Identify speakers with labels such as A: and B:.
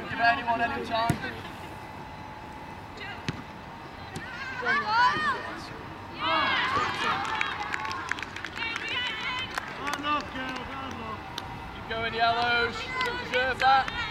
A: Give anyone any time. Keep going, yellows. You deserve that.